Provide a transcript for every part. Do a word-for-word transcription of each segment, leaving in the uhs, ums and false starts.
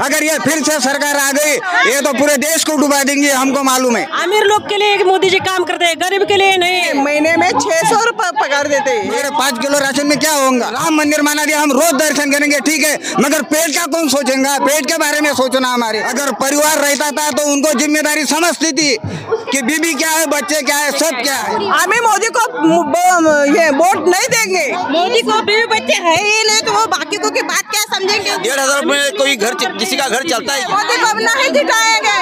अगर ये फिर से सरकार आ गई ये तो पूरे देश को डुबा देंगे, हमको मालूम है। अमीर लोग के लिए मोदी जी काम करते हैं, गरीब के लिए नहीं। महीने में छह सौ रुपए पगार देते हैं। मेरे पाँच किलो राशन में क्या होगा? राम मंदिर माना दिया, हम रोज दर्शन करेंगे, ठीक है, मगर पेट का कौन सोचेगा? पेट के बारे में सोचना हमारे। अगर परिवार रहता था तो उनको जिम्मेदारी समझती थी कि बीबी क्या है, बच्चे क्या है, सब क्या है। हमें मोदी को ये वोट नहीं देंगे। मोदी को बीवी बच्चे है ही नहीं तो वो बाकी को की बात क्या समझेंगे? डेढ़ हजार में कोई घर किसी का घर चलता है? मोदी को नहीं दिखाएंगे।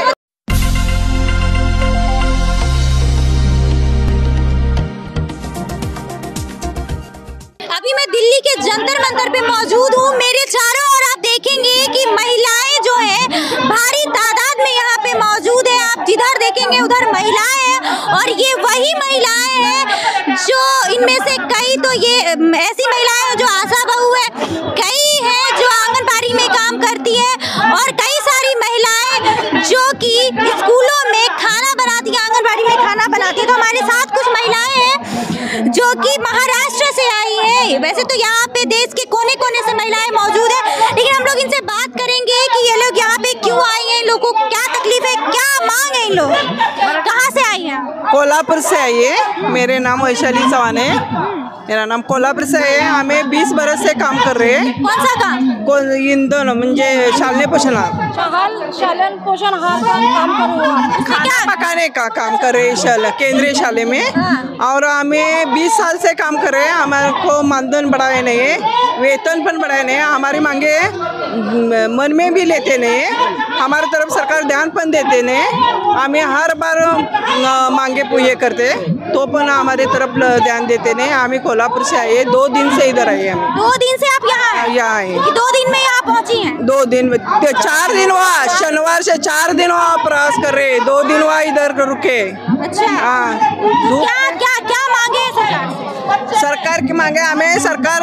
अभी मैं दिल्ली के जंतर मंतर पे मौजूद हूँ। मेरे चारों ओर आप देखेंगे कि महिलाएं जो है भारी तादाद में यहाँ पे मौजूद है। आप जिधर देखेंगे उधर महिलाएं हैं और ये वही महिलाएं हैं जो इनमें से कई तो ये ऐसी महिलाएं हैं जो आशा बहू है, कई हैं जो आंगनबाड़ी में काम करती है और कई सारी महिलाएं जो कि स्कूलों में खाना बनाती है, आंगनबाड़ी में खाना बनाती है। तो हमारे साथ कुछ महिलाएं हैं जो कि महाराष्ट्र से आई है। वैसे तो यहाँ पे देश के कोने कोने से महिलाएं मौजूद है, लेकिन हम लोग इनसे बात करेंगे कि ये लोग यहाँ पे क्यों आई हैं, इन लोगों को क्या तकलीफ है, क्या मांग है, इन लोग कहाँ से आई हैं? कोल्हापुर से आई है। मेरे नाम वैशाली चौहान है। मेरा नाम कोल्हापुर से है। हमें बीस बरस से काम कर रहे हैं। कौन सा काम? को इन दोनों म्हणजे शालन पोषणाहार शालन पोषण काम करो, खाना पकाने का काम कर रहे हैं शाला केंद्रीय शाले में। और हमें बीस साल से काम कर रहे हैं। हमारे को मानधन बढ़ाए नहीं है, वेतन पण बढ़ाए नहीं है। हमारी मांगे मन में भी लेते नहीं है, हमारी तरफ सरकार ध्यान पण देते नहीं। हमें हर बार मांगे पूरे करते तो पण हमारे तरफ ध्यान देते नहीं। हमें कोल्हापुर से आए, दो दिन से इधर आए हम। दो दिन से आप यहाँ हैं? यहाँ आए। दो दिन में यहाँ पहुँची हैं? दो दिन में चार दिन हुआ, शनिवार से चार दिन हुआ प्रयास कर रहे, दो दिन हुआ इधर रुके। अच्छा, हाँ। क्या क्या क्या मांगे हैं सरकार से? सरकार की मांगे हमें सरकार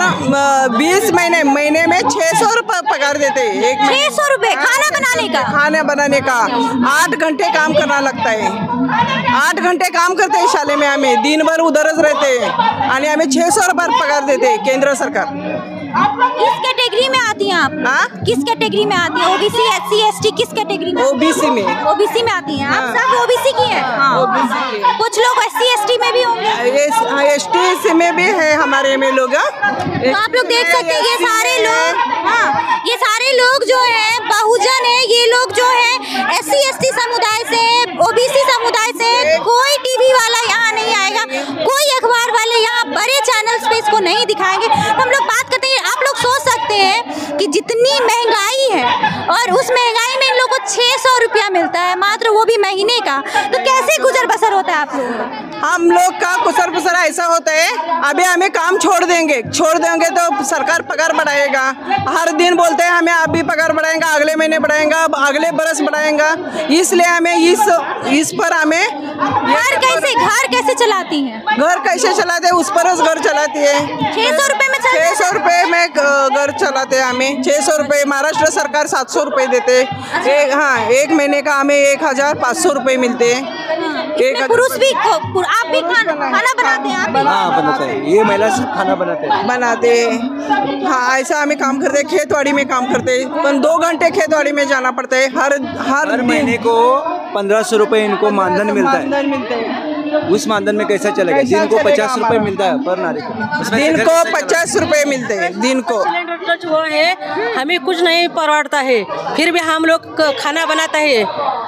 बीस महीने महीने में छह सौ रुपये पगार देते हैं। एक छह सौ रुपये खाना बनाने का? खाना बनाने का आठ घंटे काम करना लगता है। आठ घंटे काम करते हैं शाले में, हमें दिन भर उधरच रहते हैं और हमें छह सौ रुपये पगार देते हैं केंद्र सरकार। किस कैटेगरी में आती हैं आप? हाँ? किस कैटेगरी में आती हैं? ओबीसी, एससी, एसटी, किस कैटेगरी में? ओबीसी में। ओबीसी में आती हैं आप? हाँ। सब ओबीसी की हैं? हाँ, ओबीसी की। कुछ लोग एससी, एसटी में भी होंगे? एस टी में भी है हमारे में लोग। तो आप लोग देख सकते हैं ये सारे लोग, हाँ, ये सारे लोग जो है बहुजन है, ये लोग जो है एससी, एसटी समुदाय से, ओबीसी समुदाय से। कोई टीवी वाला यहाँ नहीं आएगा, कोई अखबार वाले यहाँ बड़े चैनल्स पे इसको नहीं दिखाएंगे। हम लोग बात करते हैं, आप लोग सोच सकते हैं कि जितनी महंगाई है और उस महंगाई में इन लोगों को छह सौ रुपया मिलता है मात्र, वो भी महीने का, तो कैसे गुजर बसर होता है आप लोगों का? हम लोग का गुजर बसर ऐसा होता है, अभी हमें काम छोड़ देंगे छोड़ देंगे तो सरकार पगार बढ़ाएगा। हर दिन बोलते हैं हमें अभी पगार बढ़ाएगा, अगले महीने बढ़ाएगा, अगले बरस बढ़ाएगा। इसलिए हमें इस इस पर हमें घर कैसे घर कैसे चलाती हैं? घर कैसे चलाते हैं उस पर घर चलाती है। छह सौ रुपए में छह सौ रुपए में घर चलाते हैं। हमें छह सौ रुपए, महाराष्ट्र सरकार सात सौ रुपए देते हैं। एक हाँ एक महीने का हमें एक हजार पाँच सौ रुपए मिलते हैं। एक पुरुष भी, आप भी खाना खाना बनाते हैं? आप भी? हाँ बनाते हैं, ये महिला सब खाना बनाते हैं बनाते हैं। हाँ ऐसा हमें काम करते हैं, खेतवाड़ी में काम करते हैं, पर दो घंटे खेतवाड़ी में जाना पड़ता है। हर हर, हर महीने को पंद्रह सौ रुपये इनको मानधन मिलता है। मानधन मिलते हैं। उस मानधन में कैसा चलेगा? कैसा दिन को चलेगा पचास रुपए मिलता है पर नारी को। दिन को पचास रुपए मिलते हैं दिन को। सिलेंडर जो है हमें कुछ नहीं परवड़ता है, फिर भी हम लोग खाना बनाता है।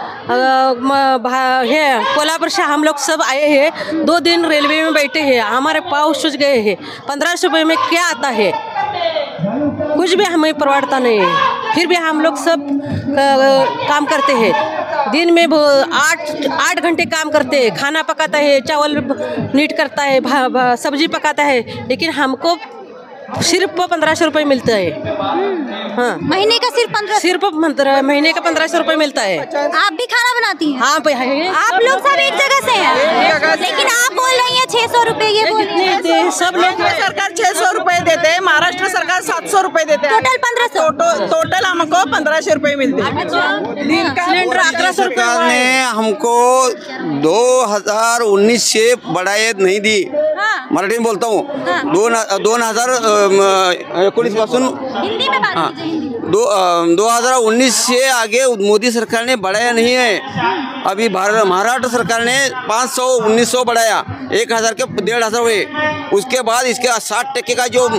है कोल्हापुर से हम लोग सब आए हैं, दो दिन रेलवे में बैठे हैं, हमारे पाँव सूज गए हैं। पंद्रह सौ रुपये में क्या आता है? कुछ भी हमें परवड़ता नहीं है, फिर भी हम लोग सब काम करते हैं। दिन में आठ आठ घंटे काम करते हैं, खाना पकाता है, चावल नीट करता है, भा, भा, सब्जी पकाता है, लेकिन हमको सिर्फ पंद्रह सौ रुपये मिलता है। हाँ, महीने का सिर्फ पंद्रह सिर्फ महीने का पंद्रह सौ रुपये मिलता है। आप भी खाना बनाती हैं? हाँ, आप लोग सब एक जगह से हैं, लेकिन आप बोल रही हैं छह सौ रुपये, ये बोल रही हैं सब लोग। सरकार छह सौ रुपए देते हैं, महाराष्ट्र सरकार सात सौ रुपए देते हैं। टोटल पंद्रह सौ टोटल हमको पंद्रह सौ रुपए मिलते हैं। सिलेंडर अठारह सौ रुपये सरकार ने हमको दो हजार उन्नीस से बढ़ाए नहीं दी। मराठी में बोलता हूँ, दोन दोन हजार एकोणीस पासून हिंदी में बात कीजिए, हिंदी में। दो दो हजार उन्नीस से आगे मोदी सरकार ने बढ़ाया नहीं है। अभी भारत महाराष्ट्र सरकार ने पाँच सौ उन्नीस सौ बढ़ाया, एक हज़ार के डेढ़ हज़ार हुए। उसके बाद इसके साठ टक्के का जो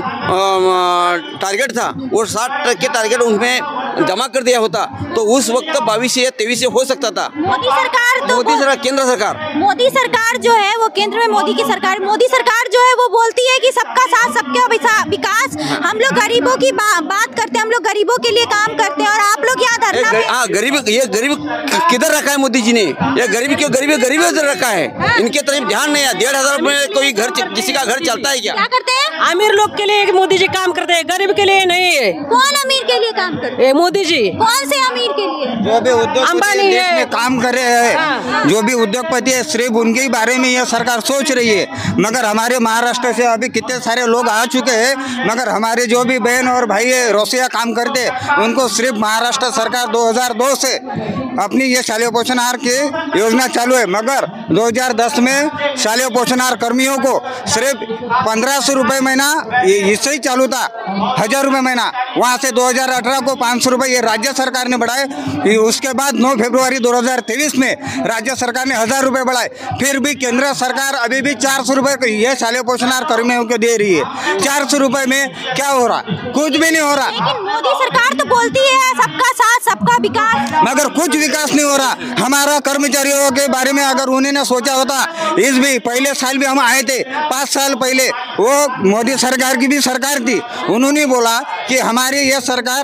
टारगेट था वो साठ टक्के टारगेट उनमें जमा कर दिया होता तो उस वक्त बाईस या तेईस से हो सकता था। मोदी सरकार तो मोदी सरकार केंद्र सरकार मोदी सरकार जो है वो केंद्र में मोदी की सरकार मोदी सरकार जो है वो बोलती है कि सबका साथ सबका विकास। हम लोग गरीबों की बा, बात करते हैं, हम लोग गरीबों के लिए काम करते हैं और आप लोग यहाँ धरना में हाँ गरीब ये गरीब किधर रखा है मोदी जी ने? ये गरीब क्यों गरीब गरीब इधर रखा है, इनके तरफ ध्यान नहीं है। डेढ़ हजार में कोई घर किसी का घर चलता है क्या? क्या करते हैं? अमीर लोग के लिए मोदी जी काम करते हैं, गरीब के लिए नहीं है। कौन अमीर के लिए काम करते हैं? मोदी जी। कौन से अमीर के लिए? जो भी उद्योगपति अंबानी देश है। में काम कर रहे हैं, जो भी उद्योगपति है सिर्फ उनके ही बारे में यह सरकार सोच रही है। मगर हमारे महाराष्ट्र से अभी कितने सारे लोग आ चुके हैं, मगर हमारे जो भी बहन और भाई है रोसिया काम करते उनको सिर्फ महाराष्ट्र सरकार दो हज़ार दो से अपनी ये शालेय पोषण आहार की योजना चालू है। मगर दो हज़ार दस में शालेय पोषण आहार कर्मियों को सिर्फ पंद्रह सौ रुपये महीना इससे ही चालू था, हजार रुपये महीना। वहाँ से दो हज़ार अठारह को पाँच सौ रुपये ये राज्य सरकार ने बढ़ाए। उसके बाद नौ फरवरी दो हज़ार तेईस में राज्य सरकार ने हजार रुपये बढ़ाए। फिर भी केंद्र सरकार अभी भी चार सौ रुपये ये शालेय पोषण आहार कर्मियों को दे रही है। चार सौ रुपये में क्या हो रहा? कुछ भी नहीं हो रहा। लेकिन मोदी सरकार तो बोलती है सबका साथ सबका विकास, मगर कुछ विकास नहीं हो रहा। हमारा कर्मचारियों के बारे में अगर उन्होंने सोचा होता, इस भी पहले साल भी हम आए थे पाँच साल पहले, वो मोदी सरकार की भी सरकार थी, उन्होंने बोला कि हमारी ये सरकार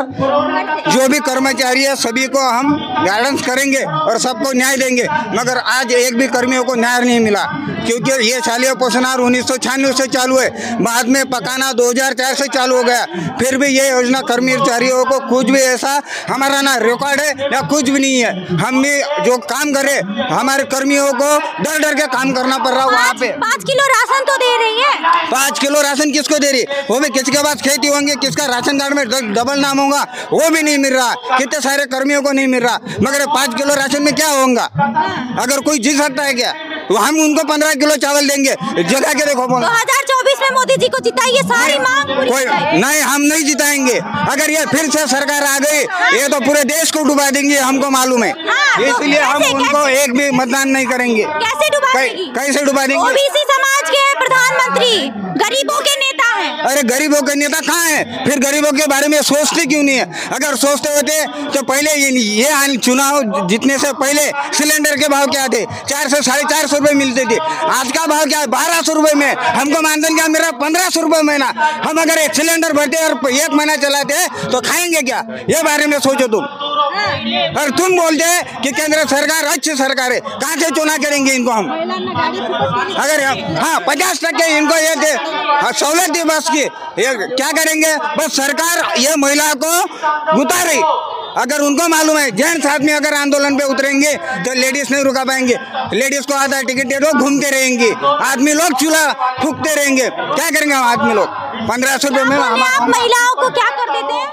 जो भी कर्मचारी है सभी को हम गाइडेंस करेंगे और सबको न्याय देंगे। मगर आज एक भी कर्मियों को न्याय नहीं मिला, क्योंकि ये शालेय पोषण आहार उन्नीस सौ छियानवे से चालू है, बाद में पकाना दो हज़ार चार से चालू हो गया। फिर भी ये योजना कर्मचारियों को कुछ भी ऐसा हमारा ना रिकॉर्ड है या कुछ भी नहीं है। हम भी जो काम करे हमारे कर्मियों को डर डर के काम करना पड़ रहा है। वहाँ पे पाँच किलो राशन तो दे रही है। पाँच किलो राशन किसको दे रही? वो भी किसके पास खेती होंगे, किसका राशन कार्ड में डबल नाम होगा, वो भी नहीं मिल रहा। कितने सारे कर्मियों को नहीं मिल रहा। मगर पाँच किलो राशन में क्या होगा? अगर कोई जी सकता है क्या? हम उनको पंद्रह किलो चावल देंगे, जगह के देखो। दो हज़ार चौबीस में मोदी जी को जिताइए, सारी मांग पूरी कोई नहीं, हम नहीं जिताएंगे। अगर ये फिर से सरकार आ गई ये तो पूरे देश को डुबा देंगे, हमको मालूम है। हाँ, इसलिए हम कैसे, उनको कैसे? एक भी मतदान नहीं करेंगे। कैसे डुबा देगी? कैसे डुबा देंगे? ओबीसी समाज के प्रधानमंत्री, गरीबों के नेता हैं। अरे गरीबों के नेता कहाँ है? फिर गरीबों के बारे में सोचते क्यों नहीं है? अगर सोचते होते तो पहले ये ये चुनाव जीतने से पहले सिलेंडर के भाव क्या थे? चार से साढ़े चार सौ रुपये मिलते थे। आज का भाव क्या है? बारह सौ रुपये में हमको मानधन क्या मेरा पंद्रह सौ रुपये महीना। हम अगर एक सिलेंडर भरते और एक महीना चलाते तो खाएंगे क्या? ये बारे में सोचो तुम। और तुम बोलते हैं कि केंद्र सरकार अच्छी सरकार है, कहाँ से चुनाव करेंगे इनको हम? अगर हाँ पचास टक्के इनको ये दे सहूलत दी बस की, ये क्या करेंगे? बस सरकार ये महिला को गुता रही। अगर उनको मालूम है जेंट्स आदमी अगर आंदोलन पे उतरेंगे तो लेडीज नहीं रुका पाएंगे, लेडीज को आधा टिकट दे दो घूमते रहेंगे, आदमी लोग चूल्हा फूकते रहेंगे। क्या करेंगे हम आदमी लोग? पंद्रह सौ रुपये में आप महिलाओं को क्या कर देते हैं?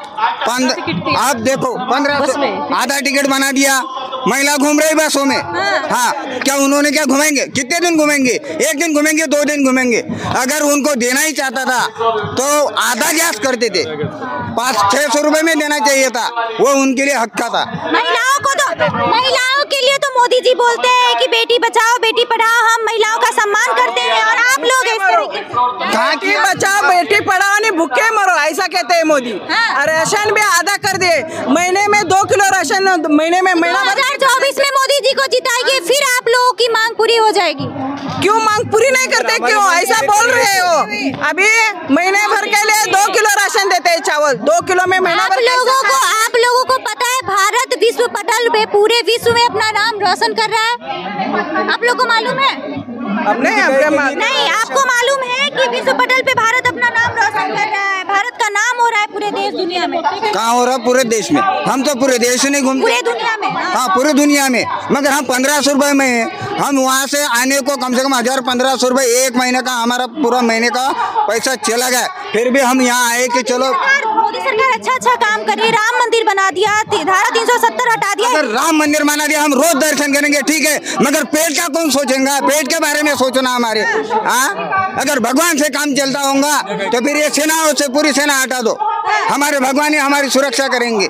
आप देखो पंद्रह सौ आधा टिकट बना दिया, महिला घूम रही बसों में। हाँ क्या उन्होंने क्या घूमेंगे? कितने दिन घूमेंगे? एक दिन घूमेंगे, दो दिन घूमेंगे। अगर उनको देना ही चाहता था तो आधा गैस करते थे, पाँच छह सौ रुपये में देना चाहिए था, वो उनके लिए हक का था। महिलाओं को तो महिलाओं के लिए तो मोदी जी बोलते हैं कि बेटी बचाओ बेटी पढ़ाओ, हम महिलाओं का सम्मान करते हैं और आप लोग इस तरीके से बेटी बचाओ बेटी पढ़ाओ नहीं भूखे मरो ऐसा कहते हैं मोदी। हाँ। राशन भी आधा कर दे, महीने में दो किलो राशन महीने में महीना दो हज़ार चौबीस में मोदी जी को जिताइए, फिर आप लोगों की मांग पूरी हो जाएगी। क्यों मांग पूरी नहीं करते? क्यों ऐसा बोल रहे हो? अभी महीने भर के लिए दो किलो राशन देते हैं चावल, दो किलो में महीना आप भर लोगों को आप लोगों को पता है भारत विश्व पटल पे पूरे विश्व में अपना नाम रोशन कर रहा है, आप लोग को मालूम है? अब नहीं आपके नहीं, आपको मालूम है कि विश्व पटल पे भारत अपना नाम रोशन कर रहा है, भारत का नाम हो रहा है पूरे देश दुनिया में। कहाँ हो रहा? पूरे देश में। हम तो पूरे देश नहीं घूमते, पूरे दुनिया में। हाँ पूरी दुनिया में। मगर हम पंद्रह सौ रुपये में हम वहाँ से आने को कम से कम हजार पंद्रह सौ रुपये एक महीने का हमारा पूरा महीने का पैसा चला गया। फिर भी हम यहाँ आए कि चलो मोदी सरकार अच्छा अच्छा काम कर रही है, राम मंदिर बना दिया, धारा तीन सौ सत्तर हटा दिया, अगर राम मंदिर बना दिया हम रोज दर्शन करेंगे ठीक है, मगर पेट का कौन सोचेगा? पेट के बारे में सोचना हमारे। हाँ, अगर भगवान से काम चलता होगा तो फिर ये सेनाओं से पूरी सेना हटा दो, हमारे भगवान ही हमारी सुरक्षा करेंगे,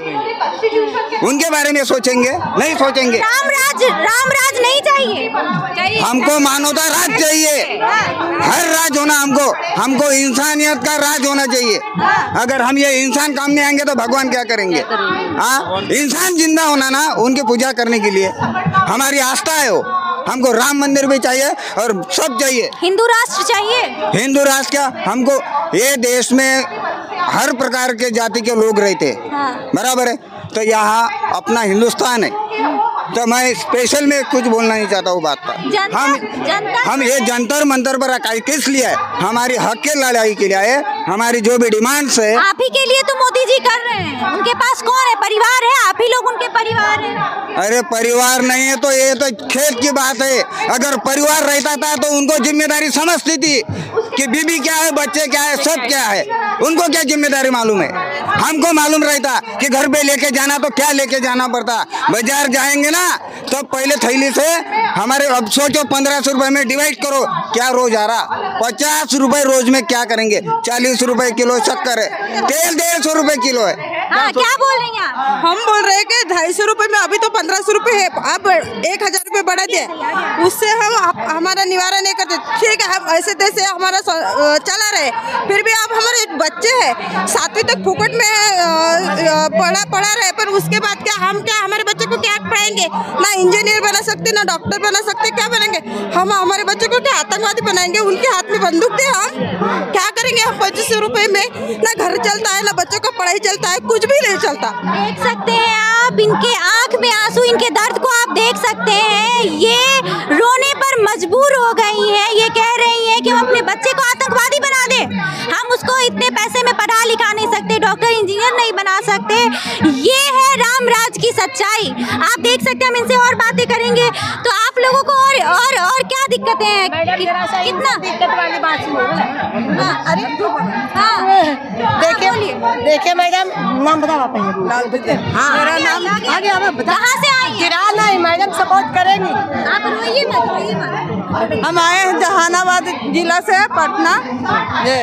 उनके बारे में सोचेंगे? नहीं सोचेंगे। राम राज राम राज नहीं चाहिए, चाहिए। हमको मानवता राज चाहिए, हर राज होना हमको हमको इंसानियत का राज होना चाहिए। अगर हम ये इंसान काम नहीं आएंगे तो भगवान क्या करेंगे? हाँ, इंसान जिंदा होना ना, उनकी पूजा करने के लिए हमारी आस्था है। वो हमको राम मंदिर भी चाहिए और सब चाहिए। हिंदू राष्ट्र चाहिए। हिंदू राष्ट्र क्या, हमको ये देश में हर प्रकार के जाति के लोग रहते हैं। हाँ। बराबर है, तो यहाँ अपना हिंदुस्तान है, तो मैं स्पेशल में कुछ बोलना नहीं चाहता हूँ बात पर। हम जनता हम ये जंतर मंतर पर इकाई किस लिए है? हमारी हक के लड़ाई के लिए है, हमारी जो भी डिमांड्स है। आप ही के लिए तो मोदी जी कर रहे हैं, उनके पास कौन है? परिवार है, आप ही लोग उनके परिवार हैं। अरे परिवार नहीं है तो ये तो खेत की बात है। अगर परिवार रहता था तो उनको जिम्मेदारी समझती थी कि बीबी क्या है, बच्चे क्या है, सब क्या है, उनको क्या जिम्मेदारी मालूम है? हमको मालूम रहता कि घर पे लेके जाना तो क्या लेके जाना पड़ता। बाजार जाएंगे ना तो पहले थैली से हमारे, अब सोचो पंद्रह सौ रुपए में डिवाइड करो, क्या रोज आ रहा? पचास रुपए रोज में क्या करेंगे? चालीस रुपए किलो शक्कर है, तेल डेढ़ सौ रुपए किलो है। हाँ, क्या बोल रही हैं आप? हम बोल रहे हैं कि ढाई सौ रुपए में अभी तो पंद्रह सौ रुपए है, अब एक हजार रुपए बढ़ा दिए, उससे हम हमारा निवारण नहीं करते। ठीक है, हम ऐसे तैसे हमारा चला रहे, फिर भी अब हमारे बच्चे हैं सातवीं तक फुकट में पढ़ा पढ़ा रहे, पर उसके बाद क्या हम क्या हमारे बच्चे को क्या पढ़ाएंगे? ना इंजीनियर बना सकते, ना डॉक्टर बना सकते, क्या बनेंगे हम? हमारे बच्चों को क्या आतंकवादी बनाएंगे? उनके हाथ में बंदूक दे, हम क्या करेंगे? हम पच्चीस सौ रुपए में ना घर चलता है, ना बच्चों का पढ़ाई चलता है, कुछ भी नहीं चलता। देख सकते हैं आप, इनके आंख में आंसू, इनके दर्द को आप देख सकते हैं। ये रोने पर मजबूर हो गई हैं, ये कह रही हैं कि हम अपने बच्चे को आतंकवादी बना दे, हम उसको इतने पैसे में पढ़ा लिखा नहीं सकते, डॉक्टर इंजीनियर नहीं बना सकते। ये है राम राज की सच्चाई। आप देख सकते हैं, हम इनसे और बातें करेंगे तो आप लोगों को और और और क्या दिक्कतें हैं? कितना दिक्कत वाली बात है? अरे हाँ, देखिए देखिए मैडम, नाम बताओ आप? हाँ, मेरा नाम आगे आप कहाँ से आई? किराना है मैडम, सपोर्ट करेंगी आप, रोइए मत, रोइए मत। हम आए हैं जहानाबाद जिला से, पटना। ये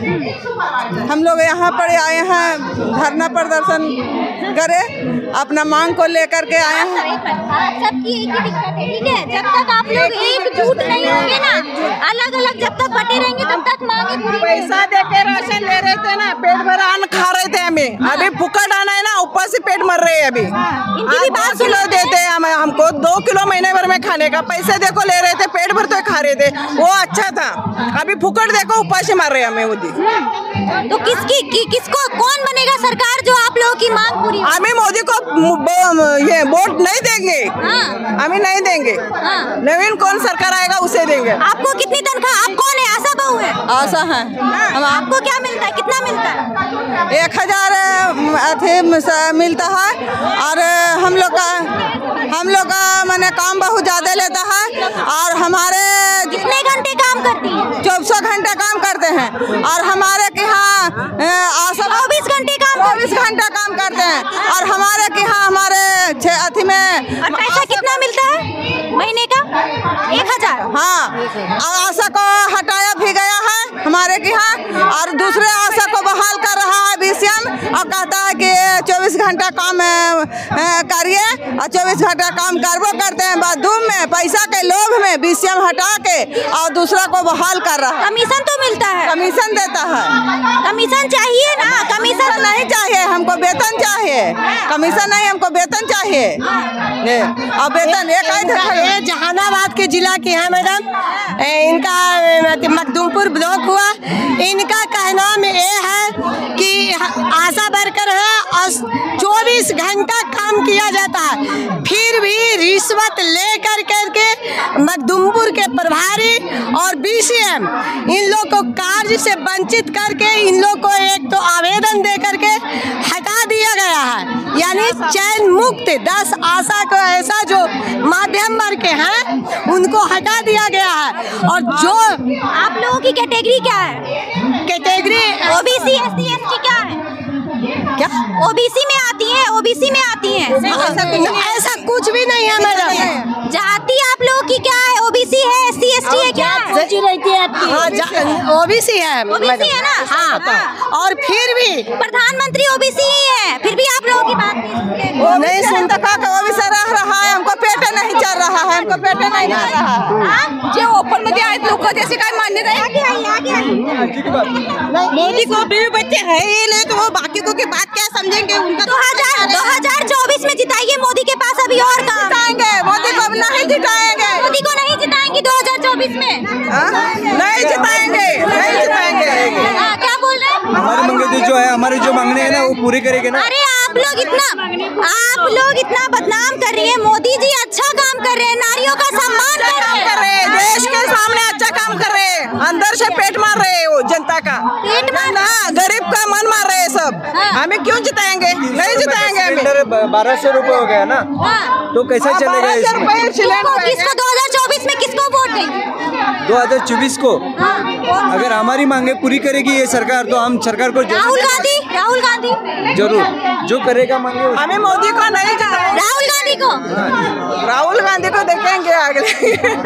हम लोग यहाँ पर आए हैं धरना प्रदर्शन करे, अपना मांग को लेकर के आए हैं। सबकी एक ही दिक्कत है, ठीक है? जब तक आप लोग एकजुट नहीं होंगे ना, अलग अलग जब तक बटे रहेंगे तब तक मांगे पूरी। पैसा दे के राशन ले रहे थे ना, पेट भर अन्न खा रहे थे हमें, अभी फुकट आना है ना, ऊपर से पेट मर रहे हैं। अभी इनकी भी बात किलो देते हैं हमें, हमको दो किलो महीने भर में खाने का पैसे देखो ले रहे थे, पेट भर तो खा रहे थे, वो अच्छा था। अभी फुकट देखो ऊपर से मार रहे हमें मोदी। तो किसकी कि, किसको कौन बनेगा सरकार जो आप लोगों की मांग पूरी? हमें मोदी को ये वोट नहीं देंगे, हाँ। हमें नहीं देंगे। हाँ। नवीन कौन सरकार आएगा उसे देंगे। आपको कितनी तनख्वाह? आप कौन है? आशा बहू है? आशा है। हम आपको क्या मिलता है? कितना मिलता है? एक हजार अथी मिलता है, और हम लोग का हम लोग का मैंने काम बहुत ज्यादा लेता है, और हमारे कितने घंटे काम करती है? चौबीस घंटे काम करते हैं, और हमारे के यहाँ आशा चौबीस घंटे काम चौबीस घंटा काम करते हैं, और हमारे के यहाँ हमारे अथी में। और पैसा कितना मिलता है महीने का? एक हजार। हाँ, और आशा को हटाया भी गया है हमारे के यहाँ, और दूसरे आशा को बहाल कर रहा है बीसीएम, और कहता है कि चौबीस घंटा काम करिए, और चौबीस घंटा काम करबो करते हैं, बाथरूम में पैसा के लोभ में बीसीएम हटा के और दूसरा को बहाल कर रहा है। कमीशन तो मिलता है? कमीशन देता है। कमीशन चाहिए ना? कमीशन नहीं चाहिए हमको, वेतन चाहिए, कमीशन नहीं, हमको वेतन चाहिए। और वेतन ये जहानाबाद के जिला के हैं मैडम, इनका मखदूमपुर ब्लॉक हुआ। इनका कहना में ये है कि आशा वर्कर है और चौबीस घंटा काम किया जाता है, फिर भी रिश्वत ले कर करके मखदूमपुर के प्रभारी और बीसीएम इन लोग को कार्य से वंचित करके इन लोग को एक तो आवेदन दे करके हटा दिया गया है। यानी चयन मुक्त दस आशा को ऐसा जो माध्यम वर्ग के हैं उनको हटा दिया गया है। और जो आप लोगों की कैटेगरी क्या है? कैटेगरी ओबीसी, एससी, एसटी क्या है? क्या ओबीसी में आती हैं, ओबीसी में आती हैं। ऐसा कुछ ऐसा कुछ भी नहीं है मैडम। जाति आप लोगों की क्या है? ओबीसी है, एससी एसटी है, क्या है? सोची रहती है आपकी ओबीसी है ओबीसी है ना? हाँ, हाँ। और फिर भी प्रधानमंत्री ओबीसी ही है, फिर भी आप लोगों की बात नहीं वो नहीं सुनता का ओबीसी रह रहा है, हमको पेट नहीं चल रहा है, हमको पेट नहीं चल रहा है। जो ओपन में आए लोग जैसे काय मान्य रहे। मोदी को भी बच्चे है ही नहीं तो वो बाकी को की बात क्या समझेंगे? उनका दो हजार दो हजार चौबीस में जिताइए मोदी के पास अभी और काम। जिताएंगे मोदी को नहीं जिताएंगे, मोदी को नहीं जिताएंगे दो हजार चौबीस में। नहीं जिताएंगे, नहीं जिताएंगे। हाँ, क्या बोल रहे हैं? हमारी मांगे जो है, हमारे जो मांगने हैं ना वो पूरी करेंगे ना। अरे आप लोग इतना आप लोग इतना बदनाम कर रही है। मोदी जी अच्छा काम कर रहे हैं, नारियों का सम्मान कर रहे हैं, देश के सामने अच्छा काम कर रहे हैं, अंदर से पेट मार रहे हैं वो जनता का, पेट मार ना गरीब का मन मार रहे हैं सब। हमें क्यों जिताएंगे? नहीं जिताएंगे हमें। बारह सौ रूपये हो गया ना, तो कैसे चलेगा? किसको किसको दो हजार चौबीस में किसको वोट देंगे? दो हजार चौबीस को अगर हमारी मांगे पूरी करेगी ये सरकार तो हम सरकार को राहुल गांधी राहुल गांधी जरूर जो करेगा मांगे हमें मोदी को नहीं जिताएंगे, राहुल गांधी को राहुल गांधी को देखेंगे अगले।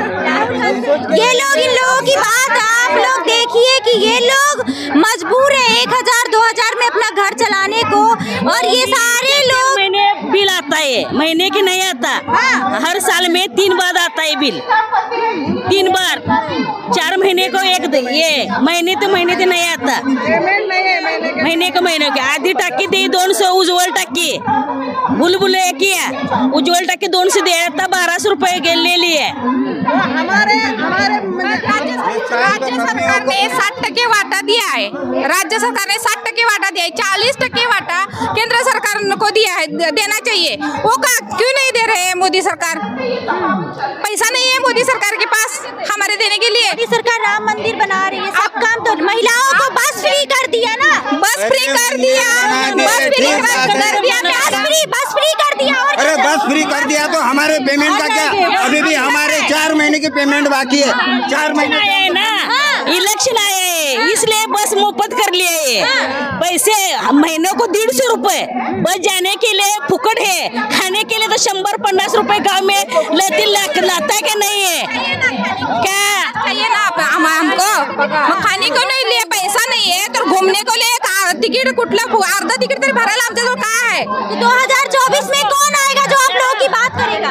ये लोग इन लोगों की बात आप लोग देखिए कि ये लोग मजबूर है एक हजार दो हजार में अपना घर चलाने को, और ये सारे लोग महीने बिल आता है, महीने के नहीं आता। हाँ। हर साल में तीन बार आता है बिल, तीन बार, चार महीने को एक ये महीने तो महीने तो नहीं आता, महीने को महीने के आधी टाकी दी दोन सौ उज्ज्वल टाकी बुलबुल किया उज्ज्वल टाकी दोन सौ दे आता बारह सौ रुपए ले लिए। हमारे हमारे राज्य सरकार ने साठ टक्के वाटा दिया है, राज्य सरकार ने साठ टक्के वाटा दिया है, चालीस टक्के वाटा केंद्र सरकार को दिया है, देना चाहिए। वो का क्यों नहीं दे रहे हैं मोदी सरकार? पैसा नहीं है मोदी सरकार के पास हमारे देने के लिए। मोदी सरकार राम मंदिर बना रही है, सब काम तो महिलाओं को बस फ्री कर दिया ना, बस फ्री कर दिया, बस फ्री कर दिया, बस फ्री बस फ्री कर दिया। और अरे बस फ्री कर दिया तो हमारे पेमेंट का क्या? अभी भी हमारे चार महीने की पेमेंट बाकी है, चार महीने आए ना, इलेक्शन आए इसलिए बस मुफ्त कर लिए पैसे, महीनों को डेढ़ सौ रुपए, बस जाने के लिए फुकट है, खाने के लिए तो शंबर पन्नास रुपए गाँव में लेती लाता के नहीं है क्या? चाहिए ना हम हमको खाने को नहीं लिए, पैसा नहीं है तो घूमने को लिए तिकीट कुठला अर्धा तिकीट तरी भरायला आमच्या जवळ काय है? तो दो हजार चौबीस में कौन आएगा जो आप लोगों की बात करेगा?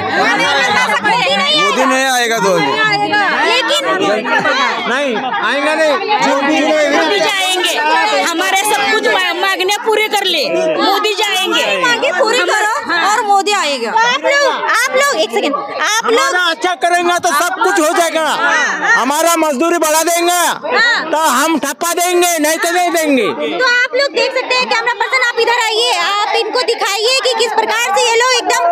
मोदी नहीं आएगा दो लेकिन नहीं आएगा नहीं, जो भी मोदी जाएंगे, हमारे सब कुछ मांगने पूरे कर ले, मोदी जाएंगे, मांगे पूरी करो और मोदी आएगा। आप लोग आप लोग एक सेकंड आप लोग अच्छा करेंगे तो सब कुछ हो जाएगा। हमारा मजदूरी बढ़ा देंगे तो हम ठप्पा देंगे, नहीं तो नहीं देंगे। तो आप लोग देख सकते हैं, कैमरा पर्सन आप इधर आइए, आप इनको दिखाइए कि किस प्रकार से ये लोग एकदम